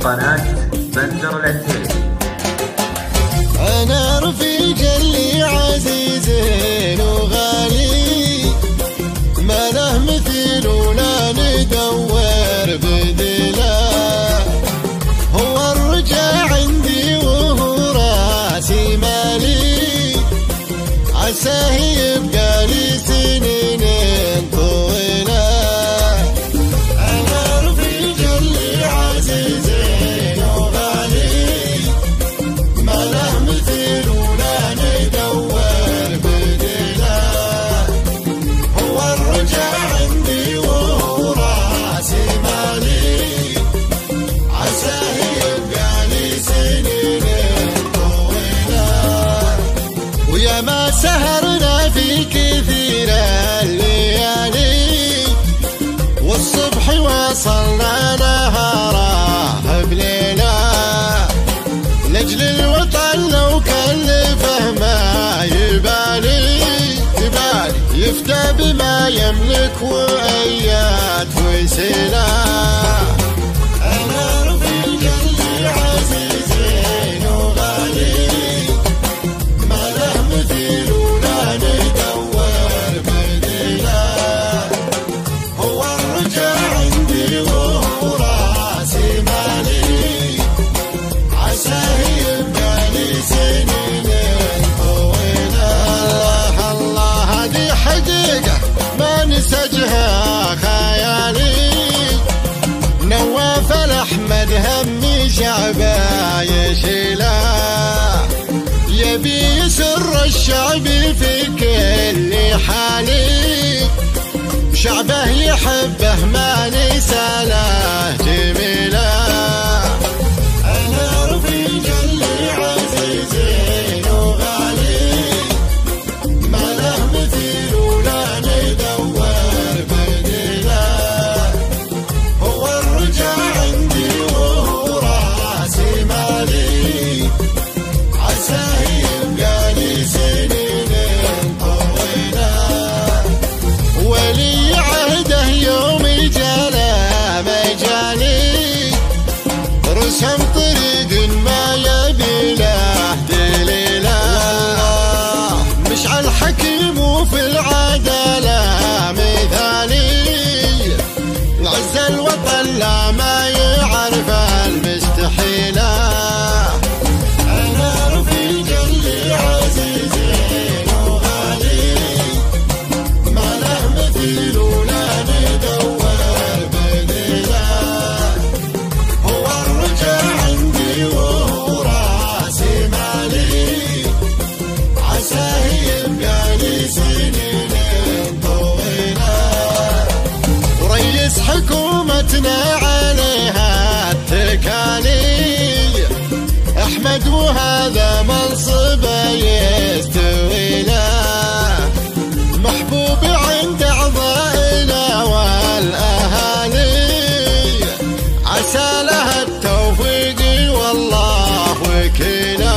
قناة بندر العتيبي. أنا رفيق اللي عزيز وغالي، ما له مثيل ولا ندور بدله. هو الرجاء عندي وهو راسي مالي، عساه يبقى لي سنين طويلة. أنا رفيق اللي عزيز وغالي، ما له مثيل ولا ندور بدله. هو الرجاء عندي وهو راسي مالي، عساه يبقى لي سنين طويلة. ويا ما سهرنا في كثير الليالي، والصبح وصلنا نهاره بليلة. لأجل الوطن لو كلفه ما يبالي، يفتى بما يملك وأيات وسيلة. أنا رفيق اللي عزيز وغالي، ما له مثيل ولا ندور بدله. هو الرجاء عندي وهو راسي مالي، عساه يبقى لي سنين طويلة. الله الله هذه حقيقة ما نسجها خيالي. نواف الأحمد همي شعبه يشيله، يبي يسر الشعب في كل حالي. شعبه يحبه ما نسى له جميله. أنا رفيق اللي عزيز وغالي، ما له مثيل ولا ندور بدله. هو الرجاء عندي وهو راسي مالي، عساه يبقى لي سنين طويلة. ولي عهده يوم جاله مجالي، رسم طريق ما يبي له دليله. مشعل حكيم وفي العدالة مثالي، عز الوطن لا ما يعرف المستحيلة. أنا رفيق اللي عزيز وغالي، ما له مثيل ولا ندور بدله. هو الرجاء عندي وهو راسي مالي، عساه يبقى لي سنين طويلة. وريس حكومتنا عليها التكالي، أحمد وهذا منصبه يستوي له. محبوب عند أعضائنا والأهالي، عسى له التوفيق والله وكيله.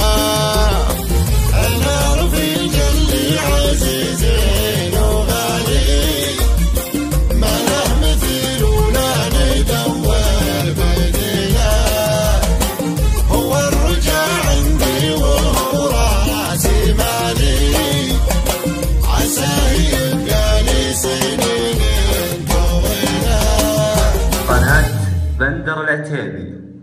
أنا رفيق اللي عزيز وغالي، ما له مثيل ولا ندور بدله. هو الرجاء عندي وهو راسي مالي، عساه يبقى لي سنين طويلة. قناة بندر العتيبي.